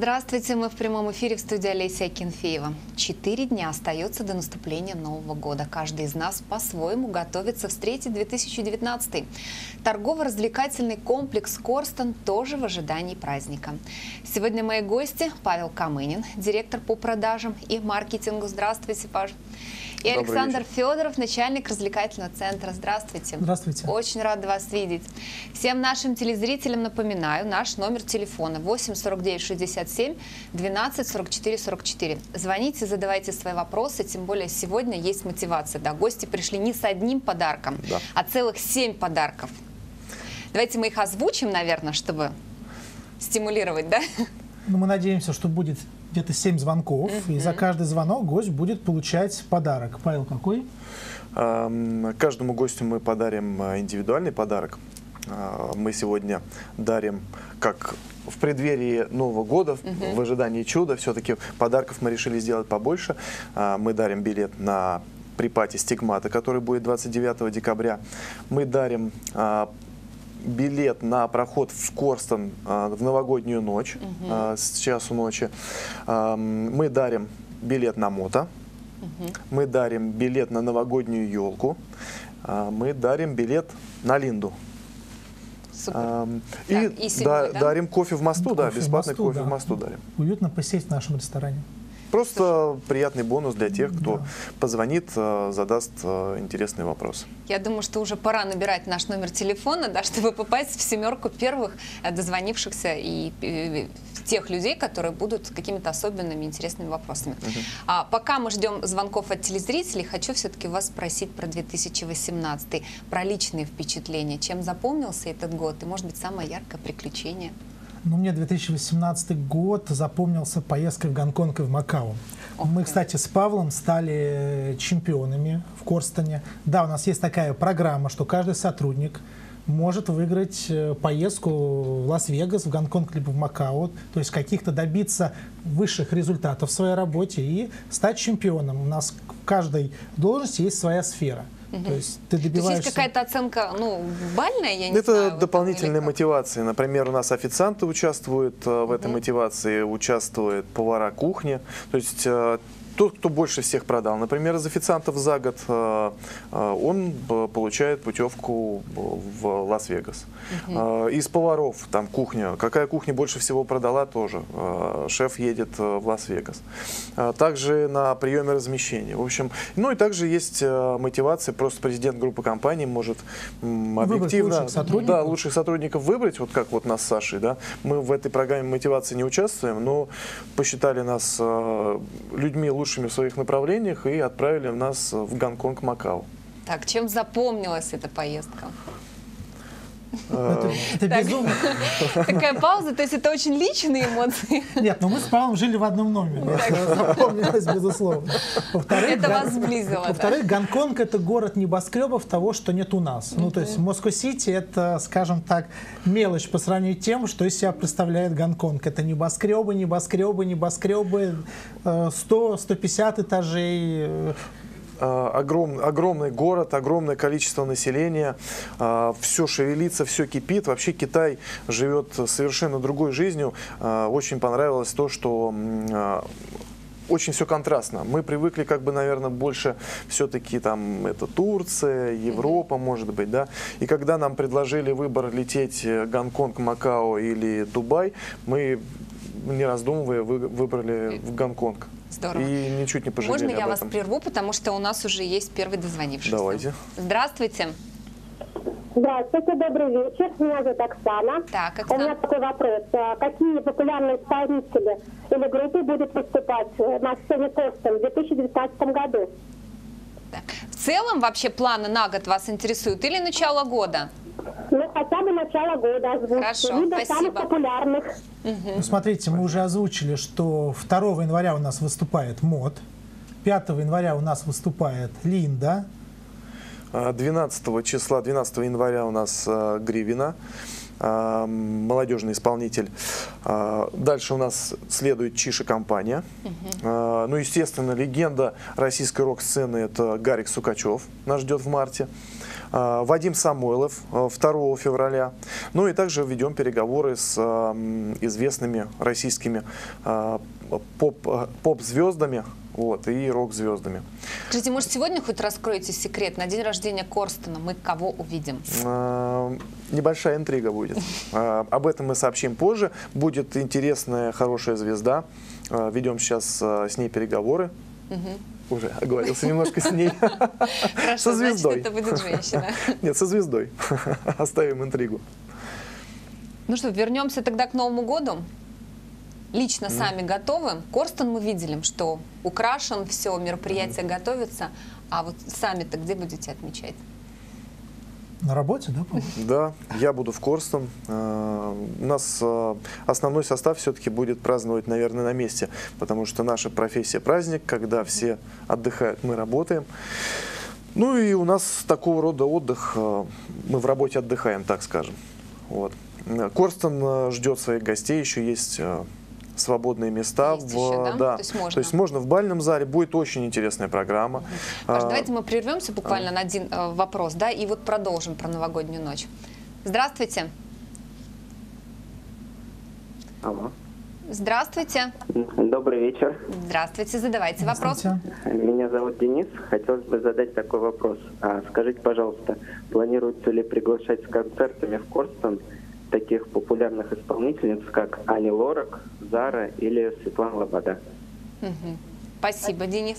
Здравствуйте, мы в прямом эфире в студии Олеся Акинфеева. 4 дня остается до наступления Нового года. Каждый из нас по-своему готовится встретить 2019. Торгово-развлекательный комплекс «Корстон» тоже в ожидании праздника. Сегодня мои гости Павел Камынин, директор по продажам и маркетингу. Здравствуйте, Паш. И Александр Федоров, начальник развлекательного центра. Здравствуйте. Здравствуйте. Очень рада вас видеть. Всем нашим телезрителям напоминаю, наш номер телефона 8 49 67 12 44 44. Звоните, задавайте свои вопросы, тем более сегодня есть мотивация. Да, гости пришли не с одним подарком, а целых 7 подарков. Давайте мы их озвучим, наверное, чтобы стимулировать, да? Ну, мы надеемся, что будет где-то 7 звонков, и за каждый звонок гость будет получать подарок. Павел, какой? Каждому гостю мы подарим индивидуальный подарок. Мы сегодня дарим, как в преддверии Нового года, в ожидании чуда, все-таки подарков мы решили сделать побольше. Мы дарим билет на припати «Стигмата», который будет 29 декабря. Мы дарим билет на проход в Корстон в новогоднюю ночь с часу ночи. Мы дарим билет на мото. Мы дарим билет на новогоднюю елку. Мы дарим билет на Линду. И дарим кофе в мосту, бесплатный кофе в мосту дарим. Уютно посидеть в нашем ресторане. Просто приятный бонус для тех, кто позвонит, задаст интересный вопрос. Я думаю, что уже пора набирать наш номер телефона, да, чтобы попасть в 7 первых дозвонившихся и тех людей, которые будут с какими-то особенными интересными вопросами. А пока мы ждем звонков от телезрителей, хочу все-таки вас спросить про 2018, про личные впечатления. Чем запомнился этот год и, может быть, самое яркое приключение? Ну, мне 2018 год запомнился поездкой в Гонконг и в Макао. Мы, кстати, с Павлом стали чемпионами в Корстоне. Да, у нас есть такая программа, что каждый сотрудник может выиграть поездку в Лас-Вегас, в Гонконг либо в Макао, то есть каких-то добиться высших результатов в своей работе и стать чемпионом. У нас в каждой должности есть своя сфера. То есть ты добиваешься... То есть какая-то оценка, ну, бальная, я не знаю. Это дополнительная мотивация. Например, у нас официанты участвуют в этой мотивации, участвуют повара кухни. То есть тот, кто больше всех продал, например, из официантов за год, он получает путевку в Лас-Вегас. Из поваров, там кухня, какая кухня больше всего продала, тоже шеф едет в Лас-Вегас. Также на приеме размещения. В общем, ну и также есть мотивация, просто президент группы компаний может объективно лучших сотрудников выбрать, вот как вот нас с Сашей. Да? Мы в этой программе мотивации не участвуем, но посчитали нас людьми лучшими в своих направлениях и отправили нас в Гонконг, Макао. Так, чем запомнилась эта поездка? Это безумно. Такая пауза, то есть это очень личные эмоции? Нет, но мы с Павлом жили в одном номере. Это запомнилось, безусловно. Это вас сблизило. Во-вторых, Гонконг — это город небоскребов того, что нет у нас. Ну, то есть Москва-Сити — это, скажем так, мелочь по сравнению с тем, что из себя представляет Гонконг. Это небоскребы, небоскребы, небоскребы, 100-150 этажей. Огромный город, огромное количество населения, все шевелится, все кипит. Вообще Китай живет совершенно другой жизнью. Очень понравилось то, что очень все контрастно. Мы привыкли, как бы, наверное, больше все-таки там это Турция, Европа, может быть, да. И когда нам предложили выбор лететь Гонконг, Макао или Дубай, мы, не раздумывая, выбрали в Гонконг. Здорово. И ничуть не пожалели. Можно я вас прерву, потому что у нас уже есть первый дозвонившийся. Давайте. Здравствуйте. Здравствуйте, добрый вечер. Меня зовут Оксана. Так, Оксана. У меня такой вопрос. Какие популярные исполнители или группы будут выступать на сцене Корстон в 2019 году? В целом вообще планы на год вас интересуют или начало года? Ну, хотя бы начало года озвучьте. Хорошо, спасибо. Самых популярных. Ну, смотрите, мы уже озвучили, что 2 января у нас выступает МОД, 5 января у нас выступает Линда. 12 января у нас Гривина. молодежный исполнитель. Дальше у нас следует Чиша-компания. Ну, естественно, легенда российской рок-сцены — это Гарик Сукачев, нас ждет в марте. Вадим Самойлов 2 февраля. Ну и также ведем переговоры с известными российскими поп-звездами и рок-звездами. Скажите, может, сегодня хоть раскроете секрет? На день рождения Корстена мы кого увидим? Небольшая интрига будет. Об этом мы сообщим позже. Будет интересная, хорошая звезда. Ведем сейчас с ней переговоры. Уже оговорился немножко с ней. Хорошо, со звездой. значит, это будет женщина. Нет, со звездой. Оставим интригу. Ну что, вернемся тогда к Новому году. Лично сами готовы? Корстен мы видели, что украшен, все, мероприятие готовится. А вот сами-то где будете отмечать? На работе, да, по-моему? Да, я буду в Корстон. У нас основной состав все-таки будет праздновать, наверное, на месте, потому что наша профессия праздник, когда все отдыхают, мы работаем. Ну и у нас такого рода отдых, мы в работе отдыхаем, так скажем. Вот. Корстон ждет своих гостей, еще есть свободные места. Есть еще, да? То есть можно в бальном зале. Будет очень интересная программа. Паш, давайте мы прервемся буквально на один вопрос, да, и вот продолжим про новогоднюю ночь. Здравствуйте. Алло. Здравствуйте. Добрый вечер. Здравствуйте, задавайте вопрос. Меня зовут Денис. Хотелось бы задать такой вопрос. Скажите, пожалуйста, планируется ли приглашать с концертами в Корстон таких популярных исполнительниц, как Ани Лорак, Зара или Светлана Лобода? Спасибо, Денис.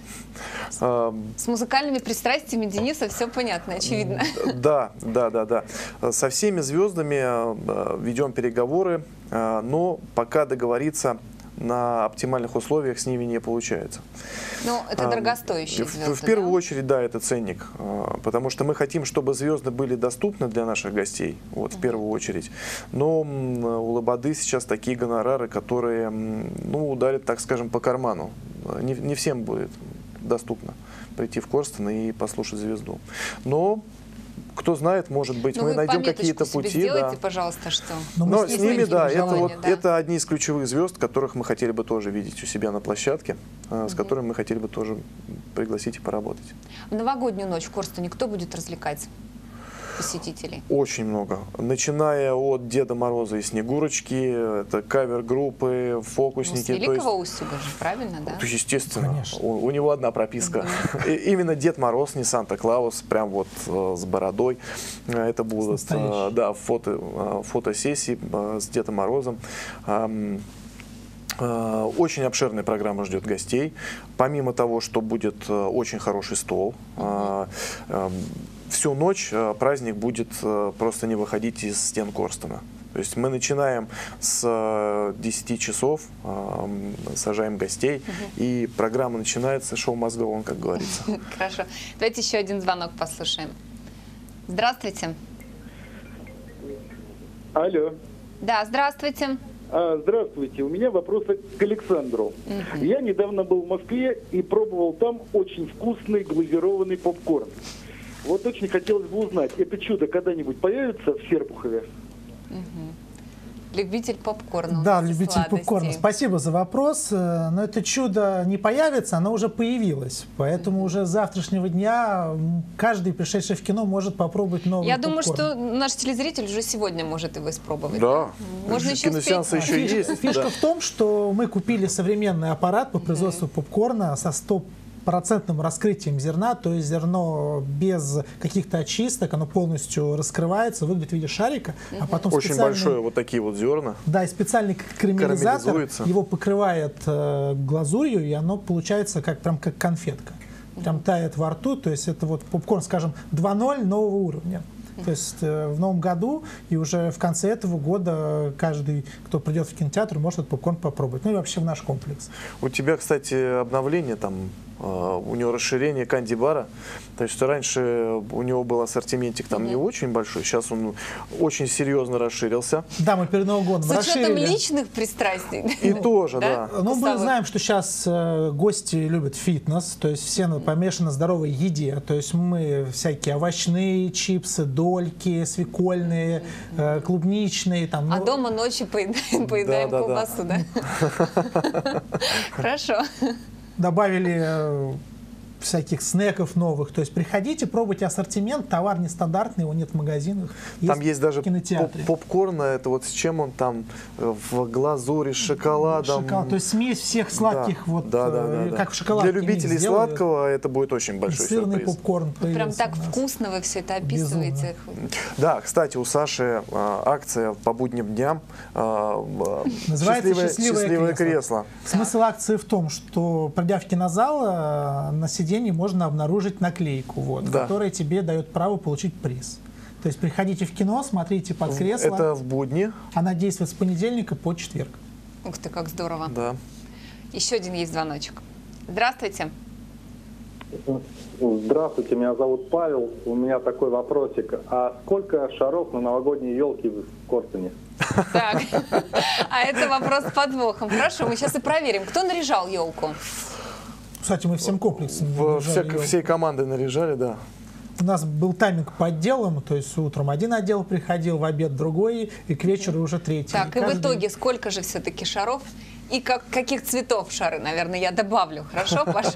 С музыкальными пристрастиями Дениса все понятно, очевидно. Да. Со всеми звездами ведем переговоры, но пока договориться на оптимальных условиях с ними не получается. Ну, это дорогостоящие звезды, В первую очередь, да, это ценник, потому что мы хотим, чтобы звезды были доступны для наших гостей, вот, в первую очередь. Но у Лободы сейчас такие гонорары, которые, ну, ударят, так скажем, по карману. Не всем будет доступно прийти в Корстон и послушать звезду. Но кто знает, может быть, мы найдем какие-то пути. Сделайте, пожалуйста, что. Но с ними, да, желания, это одни из ключевых звезд, которых мы хотели бы тоже видеть у себя на площадке, с которыми мы хотели бы тоже пригласить и поработать. В новогоднюю ночь в Корстоне кто будет развлекать посетителей? Очень много. Начиная от Деда Мороза и Снегурочки, это кавер-группы, фокусники. Ну, с Великого Устюга же, правильно, да? Естественно. У него одна прописка. Именно Дед Мороз, не Санта-Клаус, прям вот с бородой. Это будут фотосессии с Дедом Морозом. Очень обширная программа ждет гостей. Помимо того, что будет очень хороший стол, всю ночь праздник будет просто не выходить из стен Корстона. То есть мы начинаем с 10 часов, сажаем гостей, и программа начинается, шоу мозговым, как говорится. Хорошо. Давайте еще один звонок послушаем. Здравствуйте. Алло. Да, здравствуйте. Здравствуйте. У меня вопрос к Александру. Я недавно был в Москве и пробовал там очень вкусный глазированный попкорн. Вот очень хотелось бы узнать, это чудо когда-нибудь появится в Серпухове? Любитель попкорна. Да, любитель попкорна. Спасибо за вопрос. Но это чудо не появится, оно уже появилось. Поэтому уже с завтрашнего дня каждый, пришедший в кино, может попробовать новый попкорн. Я думаю, что наш телезритель уже сегодня может его испробовать. Да, можно еще киносеансы еще есть. Фишка в том, что мы купили современный аппарат по производству попкорна со 100% раскрытием зерна, то есть зерно без каких-то очисток, оно полностью раскрывается, выглядит в виде шарика, а потом очень большое, вот такие вот зерна. Да, и специальный карамелизатор его покрывает глазурью, и оно получается прям как конфетка. Прям тает во рту, то есть это вот попкорн, скажем, 2.0 нового уровня. То есть в новом году и уже в конце этого года каждый, кто придет в кинотеатр, может этот попкорн попробовать. Ну и вообще в наш комплекс. У тебя, кстати, обновление там У него расширение канди-бара. То есть раньше у него был ассортиментик там не очень большой, сейчас он очень серьезно расширился. Да, мы перед Новым годом С учетом расширили. личных пристрастий. И тоже, да. Ну, мы Вкусовых. знаем, что сейчас гости любят фитнес, то есть все помешаны на здоровой еде. То есть мы всякие овощные чипсы, дольки, свекольные, клубничные. Там, А ну, дома ночью поедаем Да. колбасу, да? Хорошо. добавили всяких снеков новых. То есть приходите, пробуйте ассортимент, товар нестандартный, его нет в магазинах. Там есть даже в кинотеатре. попкорн, это вот с чем он там, в глазури, с шоколадом. Шоколад. То есть смесь всех сладких, да. как в шоколадке. Для любителей микс сделали. сладкого это будет очень большой Сырный сюрприз. попкорн Прям появился так у нас. вкусно вы все это описываете. Да, кстати, у Саши акция по будним дням Называется «Счастливое кресло». Смысл акции в том, что, придя в кинозал, на сиденье можно обнаружить наклейку, Да. которая тебе дает право получить приз. То есть приходите в кино, смотрите под кресло. Это в будни. Она действует с понедельника по четверг. Ух ты, как здорово. Да. Еще один есть звоночек. Здравствуйте. Здравствуйте, меня зовут Павел. У меня такой вопросик. А сколько шаров на новогодние елки в Корстене? Так, а это вопрос с подвохом. Хорошо, мы сейчас и проверим, кто наряжал елку. Кстати, мы всем комплексом наряжали елку. Всей командой наряжали, да. У нас был тайминг по отделам, то есть утром один отдел приходил, в обед другой, и к вечеру уже третий. Так, и в каждый- итоге сколько же все-таки шаров? И каких цветов шары, наверное, я добавлю. Хорошо, Паша?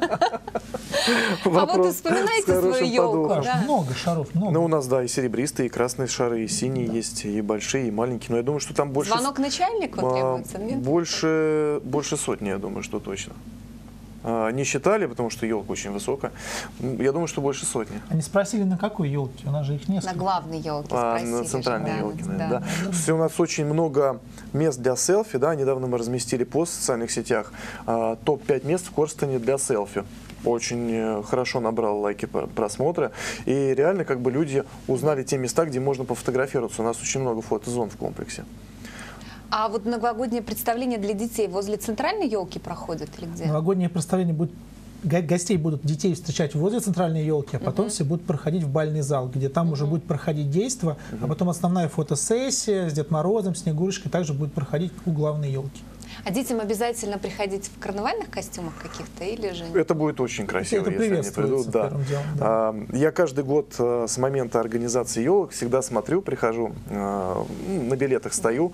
А вот вы вспоминаете свою елку, Паш, да? много шаров, много. Ну, у нас, да, и серебристые, и красные шары, и синие есть, и большие, и маленькие. Но я думаю, что там больше... Звонок начальнику требуется, нет? Больше сотни, я думаю, что точно. Не считали, потому что елка очень высокая. Я думаю, что больше сотни. Они спросили, на какой елке? У нас же их На несколько. главной елке спросили. На центральной же, елке, да. наверное, да. Слушайте, у нас очень много мест для селфи, да, недавно мы разместили пост в социальных сетях, топ-5 мест в Корстоне для селфи. Очень хорошо набрал лайки, просмотры, и реально как бы люди узнали те места, где можно пофотографироваться. У нас очень много фотозон в комплексе. А вот новогоднее представление для детей возле центральной елки проходит или где? Новогоднее представление будет... Гостей будут, детей встречать возле центральной елки, а потом все будут проходить в бальный зал, где там уже будет проходить действо, а потом основная фотосессия с Дед Морозом, Снегурочкой также будет проходить у главной елки. А детям обязательно приходить в карнавальных костюмах каких-то или же нет? Это будет очень красиво, Это если они приветствуется, придут. Да. первым делом, да. Я каждый год с момента организации елок всегда смотрю, прихожу, на билетах стою.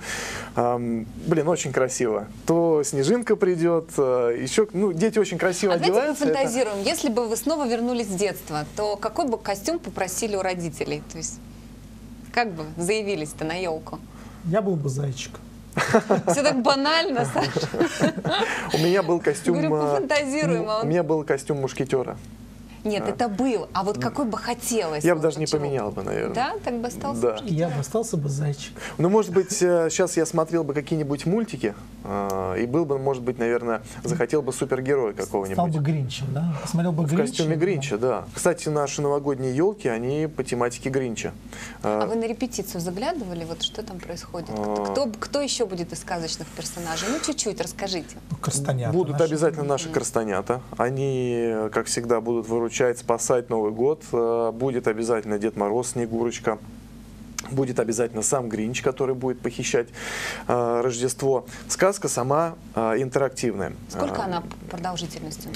Очень красиво. То снежинка придет, еще, дети очень красиво Давайте одеваются. это- пофантазируем. Если бы вы снова вернулись в детство, то какой бы костюм попросили у родителей? То есть как бы заявились-то на елку? Я был бы зайчик. Все так банально, Саша. У меня был костюм. Говорю, пофантазируем, а он- У меня был костюм мушкетера. Нет, это был. А вот какой бы хотелось? Я бы вот даже не почему? поменял бы, наверное. Да? Так бы остался? Да. И я бы остался бы зайчик. Ну, может быть, сейчас я смотрел бы какие-нибудь мультики, и был бы, может быть, наверное, захотел бы супергероя Стал какого-нибудь. бы Гринчем, да? Посмотрел бы В Гринча. костюме Гринча, да. Кстати, наши новогодние елки, они по тематике Гринча. А вы на репетицию заглядывали? Вот что там происходит? Кто еще будет из сказочных персонажей? Ну, чуть-чуть расскажите. Корстонята Будут наши. обязательно наши крастонята. Они, как всегда, будут выручать, спасать Новый год. Будет обязательно Дед Мороз, Снегурочка. Будет обязательно сам Гринч, который будет похищать Рождество. Сказка сама интерактивная. Сколько она продолжительностью?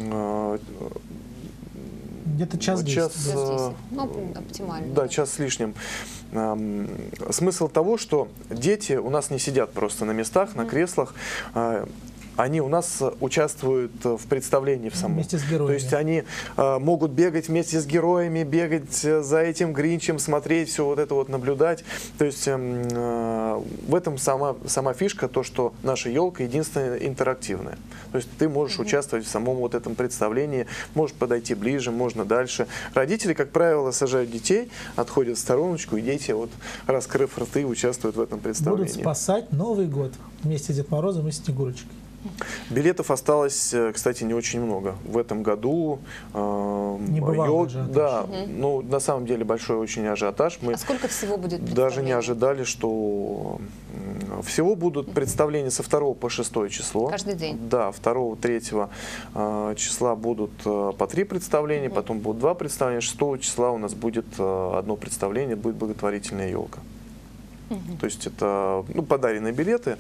Где-то час Вот 10. час, Час 10. Ну, оптимально. Да, час с лишним. Смысл того, что дети у нас не сидят просто на местах, на креслах. Они у нас участвуют в представлении в самом. Вместе с героями. То есть они могут бегать вместе с героями, бегать за этим Гринчем, смотреть, все вот это вот наблюдать. То есть в этом сама фишка, то, что наша елка единственная интерактивная. То есть ты можешь участвовать в самом вот этом представлении, можешь подойти ближе, можно дальше. Родители, как правило, сажают детей, отходят в стороночку, и дети, вот, раскрыв рты, участвуют в этом представлении. Будут спасать Новый год вместе с Дед Морозом и Снегурочкой. Билетов осталось, кстати, не очень много. В этом году Небывалый ажиотаж. да, ну на самом деле большой очень ажиотаж. Мы А сколько всего будет даже не представлений? ожидали, что Всего будут представления со 2 по 6 число. Каждый день? Да, 2-3 числа будут по 3 представления, потом будут 2 представления, 6 числа у нас будет 1 представление, будет благотворительная елка. То есть это подаренные билеты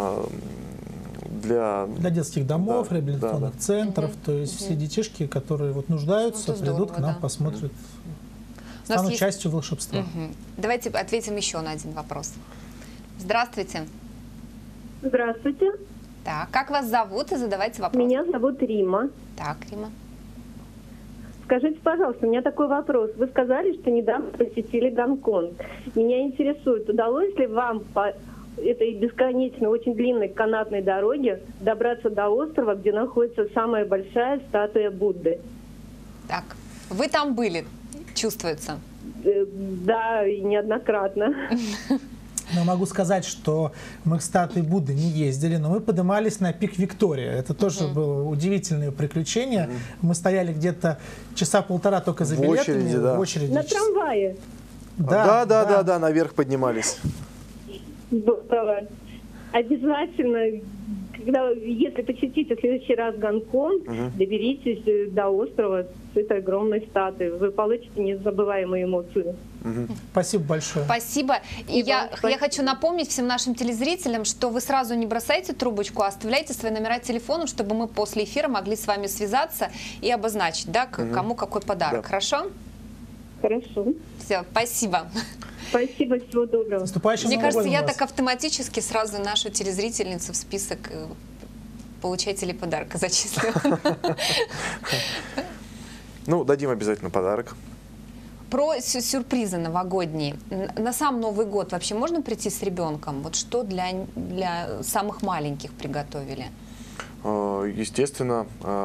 для детских домов, реабилитационных центров, то есть все детишки, которые нуждаются, придут к нам, посмотрят, станут частью волшебства. Давайте ответим еще на один вопрос. Здравствуйте. Здравствуйте. Так, как вас зовут и задавайте вопрос. Меня зовут Рима. Так, Рима. Скажите, пожалуйста, у меня такой вопрос. Вы сказали, что недавно посетили Гонконг. Меня интересует, удалось ли вам по этой бесконечной, очень длинной канатной дороге добраться до острова, где находится самая большая статуя Будды? Так, вы там были, чувствуется? Да, и неоднократно. Но могу сказать, что мы к статуе Будды не ездили, но мы поднимались на пик Виктория. Это тоже было удивительное приключение. Мы стояли где-то часа полтора только за билетами. В очереди. На трамвае? Да, наверх поднимались. Здорово. Обязательно, если посетите в следующий раз Гонконг, доберитесь до острова с этой огромной статуей. Вы получите незабываемые эмоции. Спасибо большое. Спасибо. И я хочу напомнить всем нашим телезрителям, что вы сразу не бросайте трубочку, а оставляйте свои номера телефона, чтобы мы после эфира могли с вами связаться и обозначить, кому какой подарок. Хорошо? Хорошо. Все, спасибо. Спасибо, всего доброго. Мне кажется, я так автоматически сразу нашу телезрительницу в список получателей подарка зачислила. Дадим обязательно подарок. Про сюрпризы новогодние. На сам Новый год вообще можно прийти с ребенком? Вот что для самых маленьких приготовили? Естественно,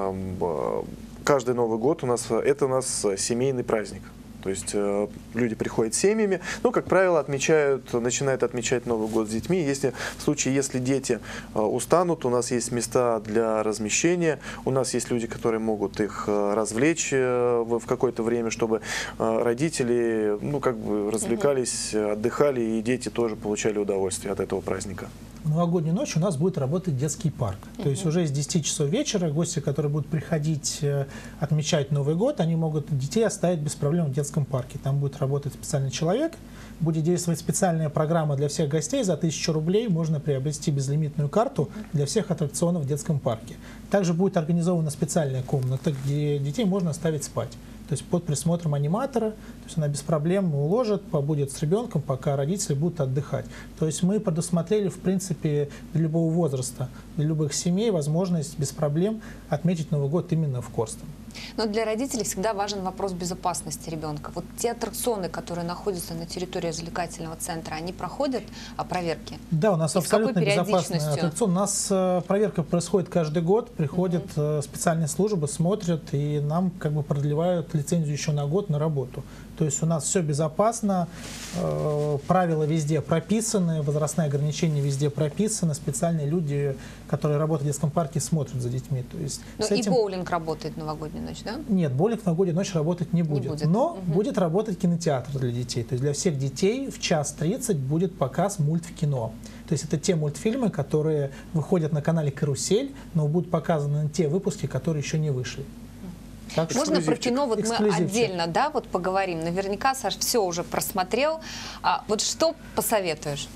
каждый Новый год у нас семейный праздник. То есть люди приходят с семьями, как правило, начинают отмечать Новый год с детьми. В случае, если дети устанут, у нас есть места для размещения, у нас есть люди, которые могут их развлечь в какое-то время, чтобы родители развлекались, отдыхали, и дети тоже получали удовольствие от этого праздника. В новогоднюю ночь у нас будет работать детский парк. То есть уже с 10 часов вечера гости, которые будут приходить отмечать Новый год, они могут детей оставить без проблем в детском парке. Там будет работать специальный человек, будет действовать специальная программа для всех гостей. За 1000 рублей можно приобрести безлимитную карту для всех аттракционов в детском парке. Также будет организована специальная комната, где детей можно оставить спать. То есть под присмотром аниматора, то есть она без проблем уложит, побудет с ребенком, пока родители будут отдыхать. То есть мы предусмотрели, в принципе, для любого возраста, для любых семей возможность без проблем отметить Новый год именно в Корстене. Но для родителей всегда важен вопрос безопасности ребенка. Вот те аттракционы, которые находятся на территории развлекательного центра, они проходят проверки? Да, у нас абсолютно безопасный аттракцион. У нас проверка происходит каждый год, приходят специальные службы, смотрят и нам продлевают лицензию еще на год на работу. То есть у нас все безопасно, правила везде прописаны, возрастные ограничения везде прописаны, специальные люди, которые работают в детском парке, смотрят за детьми. То есть и боулинг работает в новогоднюю ночь, да? Нет, боулинг в новогоднюю ночь работать не будет. Но будет работать кинотеатр для детей. То есть для всех детей в 1:30 будет показ мультфильма. То есть это те мультфильмы, которые выходят на канале «Карусель», но будут показаны те выпуски, которые еще не вышли. Можно про кино мы отдельно поговорим? Наверняка Саш все уже просмотрел. Вот что посоветуешь?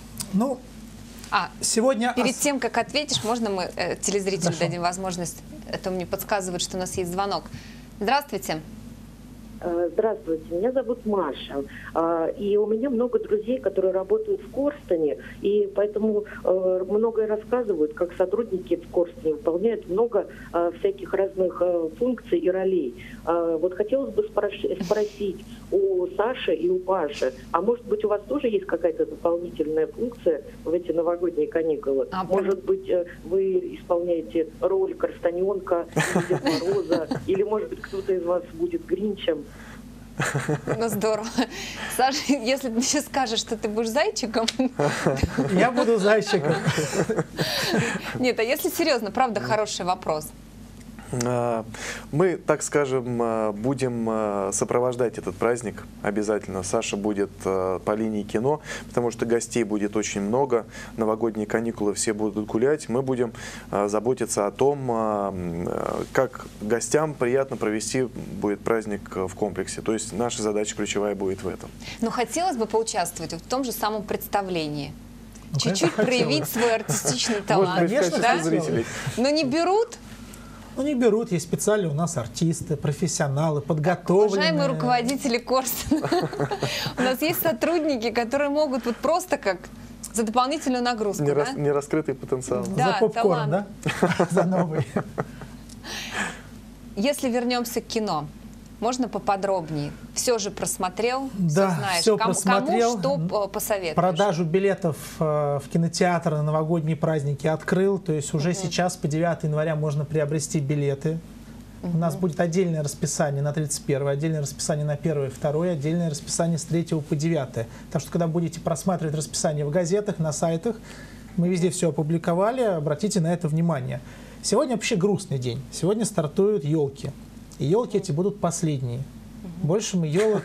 Сегодня... Перед тем, как ответишь, можно мы телезрителю дадим возможность? Это мне подсказывают, что у нас есть звонок. Здравствуйте. Здравствуйте, меня зовут Маша, и у меня много друзей, которые работают в Корстене, и поэтому многое рассказывают, как сотрудники в Корстене выполняют много всяких разных функций и ролей. Вот хотелось бы спросить у Саши и у Паши, а может быть у вас тоже есть какая-то дополнительная функция в эти новогодние каникулы? Может быть вы исполняете роль Корстененка, Деда Мороза, или может быть кто-то из вас будет Гринчем? Здорово. Саша, если ты сейчас скажешь, что ты будешь зайчиком... Я буду зайчиком. Нет, а если серьезно, правда, хороший вопрос. Мы, так скажем, будем сопровождать этот праздник обязательно. Саша будет по линии кино, потому что гостей будет очень много. Новогодние каникулы, все будут гулять. Мы будем заботиться о том, как гостям приятно провести будет праздник в комплексе. То есть наша задача ключевая будет в этом. Но хотелось бы поучаствовать в том же самом представлении. Ну, Чуть-чуть проявить свой артистичный талант. Конечно, да? зрителей. Но не берут. Ну, не берут, есть специальные у нас артисты, профессионалы, подготовленные. Уважаемые руководители Корстона, у нас есть сотрудники, которые могут вот просто как за дополнительную нагрузку, да? Нераскрытый потенциал. Да, За попкорн, да? За новый. Если вернемся к кино, можно поподробнее? Все же просмотрел, Да, все знаешь. все Кому просмотрел. что посоветуешь? Продажу билетов в кинотеатр на новогодние праздники открыл. То есть уже сейчас по 9 января можно приобрести билеты. У нас будет отдельное расписание на 31, отдельное расписание на 1 и 2, отдельное расписание с 3 по 9. Так что, когда будете просматривать расписание в газетах, на сайтах, мы везде все опубликовали, обратите на это внимание. Сегодня вообще грустный день. Сегодня стартуют елки. И елки эти будут последние. Больше мы елок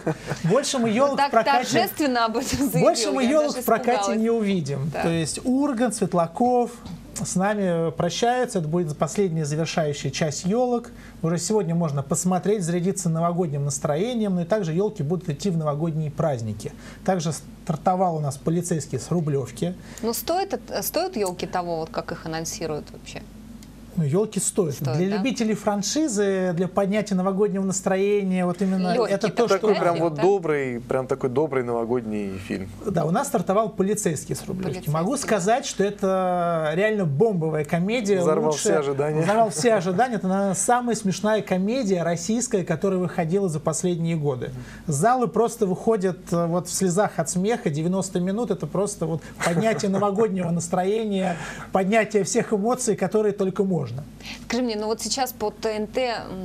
в прокате, торжественно об этом заявил. больше мы я елок даже в прокате испугалась. не увидим. Да. То есть Ургант, Светлаков с нами прощаются. Это будет последняя завершающая часть елок. Уже сегодня можно посмотреть, зарядиться новогодним настроением. Ну и также елки будут идти в новогодние праздники. Также стартовал у нас полицейский с Рублевки. Ну стоят елки того, вот как их анонсируют вообще? Ну, елки стоят. Стоит, для да? любителей франшизы, для поднятия новогоднего настроения, вот именно Легкий это то, Такой что... прям вот да? добрый новогодний фильм. Да, у нас стартовал полицейский с Рублевки. Полицейский, Могу да. сказать, что это реально бомбовая комедия. Взорвал все ожидания. Взорвал все ожидания. Это, наверное, самая смешная комедия российская, которая выходила за последние годы. Залы просто выходят вот в слезах от смеха. 90 минут — это просто вот поднятие новогоднего настроения, поднятие всех эмоций, которые только можно. Скажи мне, ну вот сейчас по ТНТ,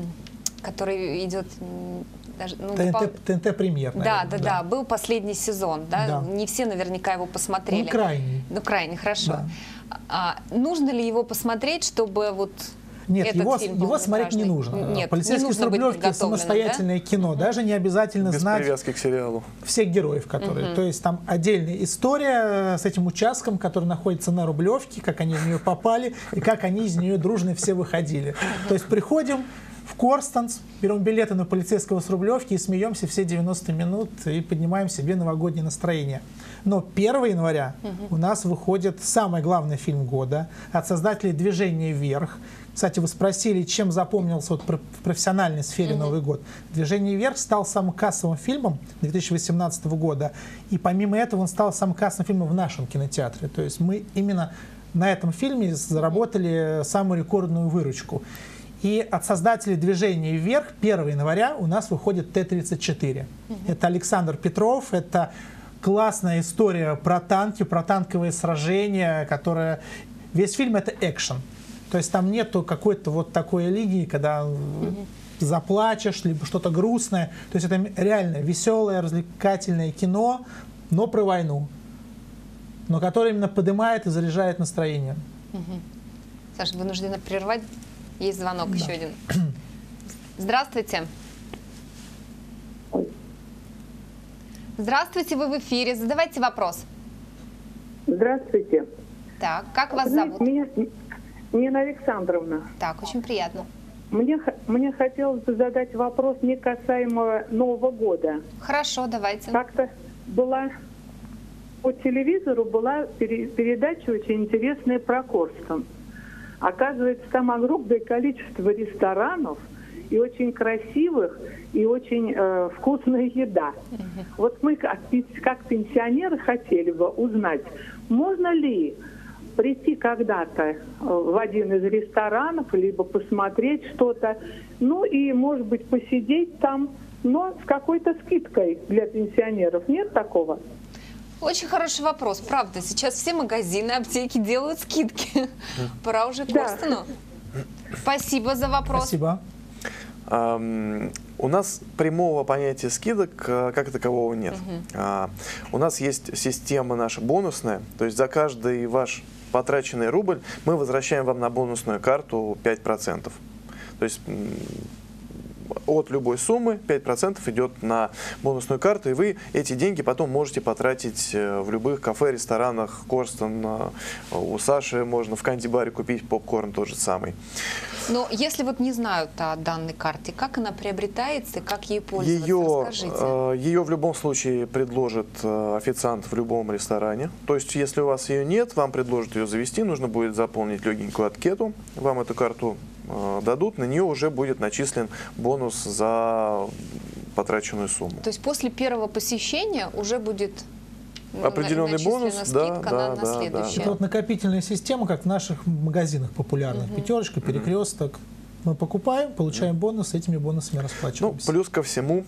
который идет... даже, ну, ТНТ премьер, да, наверное, да, был последний сезон, да? Да. Не все наверняка его посмотрели. Он крайний. Ну, крайний, хорошо. Да. Нужно ли его посмотреть, чтобы вот Нет, этот фильм был его смотреть не нужно. Нет, Полицейский не с нужно быть Рублевки — подготовленным, самостоятельное кино. Даже не обязательно Без знать привязки к сериалу. всех героев, которые. То есть там отдельная история с этим участком, который находится на Рублевке, как они в нее попали и как они из нее дружно все выходили. То есть приходим в Корстенс, берем билеты на полицейского с Рублевки и смеемся все 90 минут и поднимаем себе новогоднее настроение. Но 1 января у нас выходит самый главный фильм года от создателей «Движения вверх». Кстати, вы спросили, чем запомнился вот в профессиональной сфере Новый год. «Движение вверх» стал самым кассовым фильмом 2018 года. И помимо этого он стал самым кассовым фильмом в нашем кинотеатре. То есть мы именно на этом фильме заработали самую рекордную выручку. И от создателей «Движения вверх» 1 января у нас выходит Т-34. Это Александр Петров, это классная история про танки, про танковые сражения, которая... Весь фильм — это экшен. То есть там нету какой-то вот такой линии, когда заплачешь, либо что-то грустное. То есть это реально веселое, развлекательное кино, но про войну. Но которое именно поднимает и заряжает настроение. Саша, вынуждена прервать. Есть звонок еще один. Здравствуйте. Здравствуйте, вы в эфире. Задавайте вопрос. Здравствуйте. Так, как вас Знаете, зовут? Меня Нина Александровна. Так, очень приятно. Мне хотелось бы задать вопрос не касаемо Нового года. Хорошо, давайте. Как-то была по телевизору была передача очень интересная про Корстон. Оказывается, там огромное количество ресторанов и очень красивых, и очень вкусная еда. Вот мы как пенсионеры хотели бы узнать, можно ли прийти когда-то в один из ресторанов, либо посмотреть что-то, ну и, может быть, посидеть там, но с какой-то скидкой для пенсионеров. Нет такого? Очень хороший вопрос, правда. Сейчас все магазины, аптеки делают скидки. Пора уже к Корстону. Спасибо за вопрос. Спасибо. У нас прямого понятия скидок как такового нет. У нас есть система наша бонусная, то есть за каждый ваш потраченный рубль мы возвращаем вам на бонусную карту 5%. То есть от любой суммы 5% идет на бонусную карту, и вы эти деньги потом можете потратить в любых кафе, ресторанах, Корстон, у Саши можно в канди-баре купить попкорн тот же самый. Но если вот не знают о данной карте, как она приобретается и как ей пользоваться, расскажите. Ее в любом случае предложит официант в любом ресторане. То есть, если у вас ее нет, вам предложат ее завести, нужно будет заполнить легенькую анкету, вам эту карту дадут, на нее уже будет начислен бонус за потраченную сумму. То есть после первого посещения уже будет определенный бонус, скидка на следующее. Это вот накопительная система, как в наших магазинах популярных. Пятерочка, перекресток. Мы покупаем, получаем бонус, этими бонусами расплачиваемся. Ну, плюс ко всему,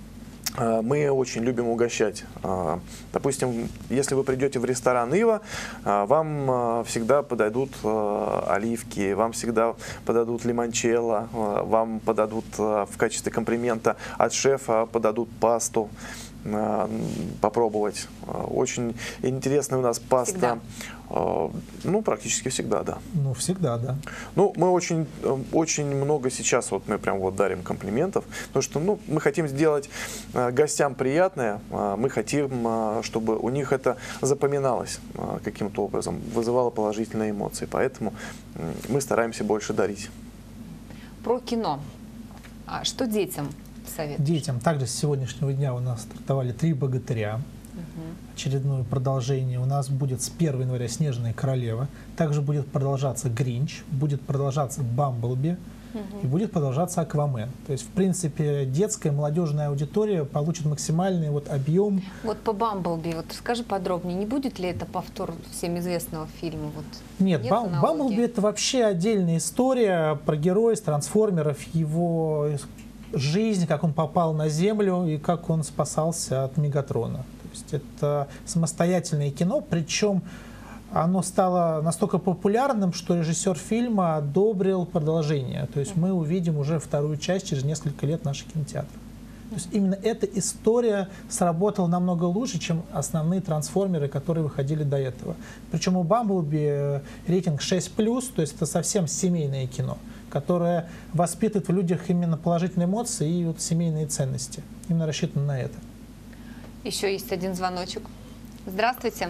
мы очень любим угощать. Допустим, если вы придете в ресторан «Ива», вам всегда подадут оливки, вам всегда подадут лимончелло, вам подадут в качестве комплимента от шефа подадут пасту попробовать. Очень интересная у нас паста. Всегда. Ну, практически всегда, да. Ну, всегда, да. Ну, мы очень много сейчас, вот мы прям вот дарим комплиментов, потому что, ну, мы хотим сделать гостям приятное, мы хотим, чтобы у них это запоминалось каким-то образом, вызывало положительные эмоции, поэтому мы стараемся больше дарить. Про кино. А что детям советуешь? Детям также с сегодняшнего дня у нас стартовали «Три богатыря». Очередное продолжение. У нас будет с 1 января «Снежная королева». Также будет продолжаться «Гринч», будет продолжаться «Бамблби» и будет продолжаться «Аквамен». То есть, в принципе, детская, молодежная аудитория получит максимальный вот объем. Вот по «Бамблби», вот скажи подробнее, не будет ли это повтор всем известного фильма? Вот, нет, «Бамблби» — это вообще отдельная история про героя из «Трансформеров», его жизнь, как он попал на Землю и как он спасался от Мегатрона. То есть это самостоятельное кино, причем оно стало настолько популярным, что режиссер фильма одобрил продолжение. То есть мы увидим уже вторую часть через несколько лет в наших кинотеатрах. То есть именно эта история сработала намного лучше, чем основные трансформеры, которые выходили до этого. Причем у «Бамблби» рейтинг 6+, то есть это совсем семейное кино, которое воспитывает в людях именно положительные эмоции и вот семейные ценности. Именно рассчитано на это. Еще есть один звоночек. Здравствуйте.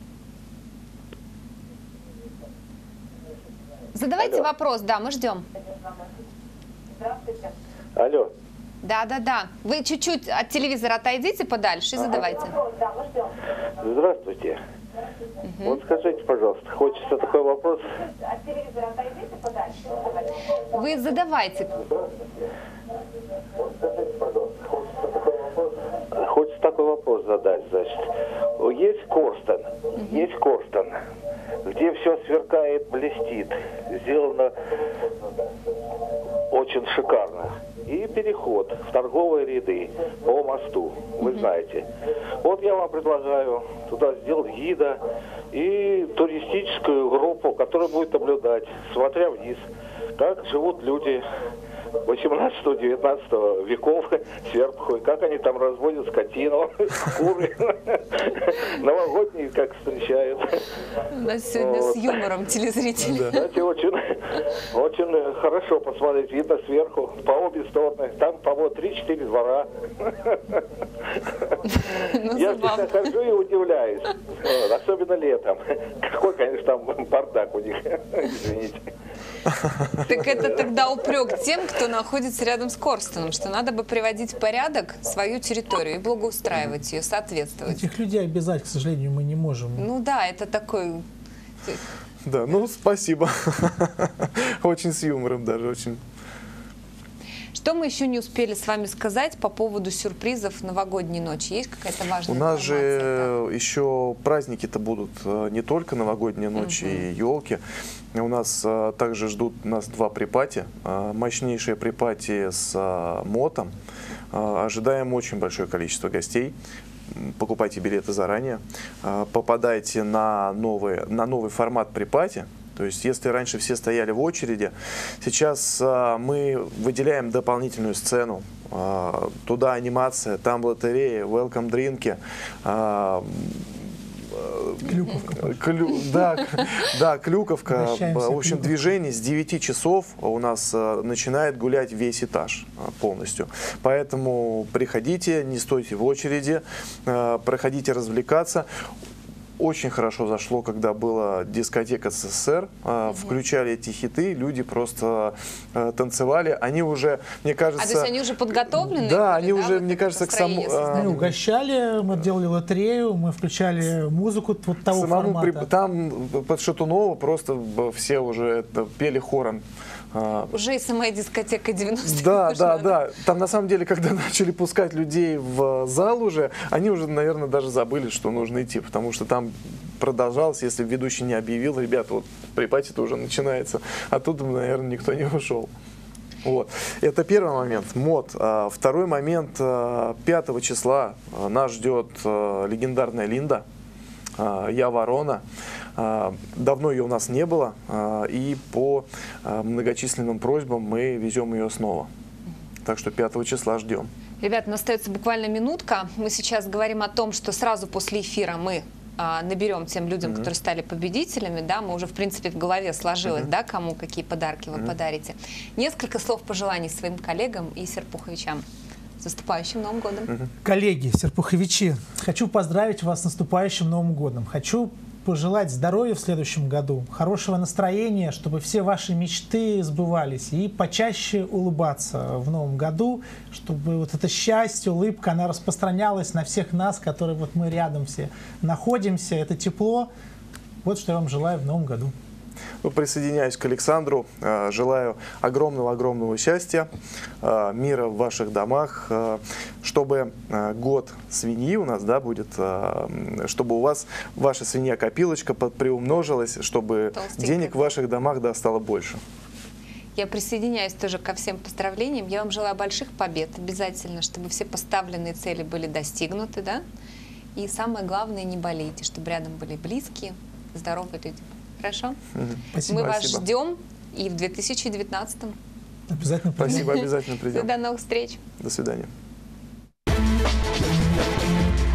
Задавайте вопрос, да, мы ждем. Здравствуйте. Алло. Да. Вы чуть-чуть от телевизора отойдите подальше и задавайте. Здравствуйте. Вот скажите, пожалуйста, хочется такой вопрос. От телевизора отойдите подальше. Вы задавайте. Хочется такой вопрос задать, значит. Есть Корстон, где все сверкает, блестит, сделано очень шикарно. И переход в торговые ряды по мосту, вы знаете. Вот я вам предлагаю туда сделать гида и туристическую группу, которая будет наблюдать, смотря вниз, как живут люди 18-19 веков сверху, как они там разводят скотину, куры, новогодние как встречают. У нас сегодня с юмором телезрители. Кстати, очень хорошо посмотреть, видно сверху, по обе стороны, там, по-моему, 3-4 двора. Я всегда хожу и удивляюсь, особенно летом. Какой, конечно, там бардак у них, извините. Так это тогда упрек тем, кто находится рядом с Корстоном, что надо бы приводить в порядок свою территорию и благоустраивать ее, соответствовать. Этих людей обязать, к сожалению, мы не можем. Ну да, это такой... Да, ну спасибо. Очень с юмором даже, очень. Что мы еще не успели с вами сказать по поводу сюрпризов новогодней ночи? Есть какая-то важная информация? У нас же еще праздники-то будут не только новогодние ночи и елки. У нас также ждут нас 2 припати. Мощнейшее припати с мотом. Ожидаем очень большое количество гостей. Покупайте билеты заранее. Попадайте на новый формат припати. То есть, если раньше все стояли в очереди, сейчас мы выделяем дополнительную сцену. Туда анимация, там лотереи, welcome дринки, Да, Клюковка. Обращаемся В общем, к Клюковке. движение с 9 часов у нас начинает гулять весь этаж полностью. Поэтому приходите, не стойте в очереди, проходите развлекаться. Очень хорошо зашло, когда была дискотека СССР, включали эти хиты, люди просто танцевали. Они уже, мне кажется... А то есть они уже подготовлены? Да, были, они уже, вот мне это кажется, к самому... настроение Мы угощали, мы делали лотерею, мы включали музыку вот того формата. Там под Шатунова просто все уже пели хором. Уже и самая дискотека 90-х. Да. Там на самом деле, когда начали пускать людей в зал уже, они уже, наверное, даже забыли, что нужно идти, потому что там продолжалось, если ведущий не объявил, ребята, вот припати-то уже начинается, а тут, наверное, никто не ушел. Вот. Это первый момент, мод. Второй момент, 5 числа нас ждет легендарная Линда, «Я ворона». Давно ее у нас не было, и по многочисленным просьбам мы везем ее снова. Так что 5 числа ждем. Ребят, у нас остается буквально минутка. Мы сейчас говорим о том, что сразу после эфира мы наберем тем людям, которые стали победителями, да, мы уже, в принципе, в голове сложилось, да, кому какие подарки вы подарите. Несколько слов пожеланий своим коллегам и серпуховичам. С наступающим Новым годом. Коллеги, серпуховичи, хочу поздравить вас с наступающим Новым годом. Хочу пожелать здоровья в следующем году, хорошего настроения, чтобы все ваши мечты сбывались, и почаще улыбаться в новом году, чтобы вот это счастье, улыбка, она распространялась на всех нас, которые вот мы рядом все находимся, это тепло. Вот что я вам желаю в новом году. Присоединяюсь к Александру. Желаю огромного счастья, мира в ваших домах, чтобы год свиньи у нас, да, будет, чтобы у вас ваша свинья-копилочка приумножилась, чтобы денег в ваших домах, да, стало больше. Я присоединяюсь тоже ко всем поздравлениям. Я вам желаю больших побед обязательно, чтобы все поставленные цели были достигнуты, да? И самое главное, не болейте, чтобы рядом были близкие, здоровые люди. Хорошо? Спасибо. Мы вас ждем и в 2019-м. Обязательно. Спасибо, обязательно придем. До новых встреч. До свидания.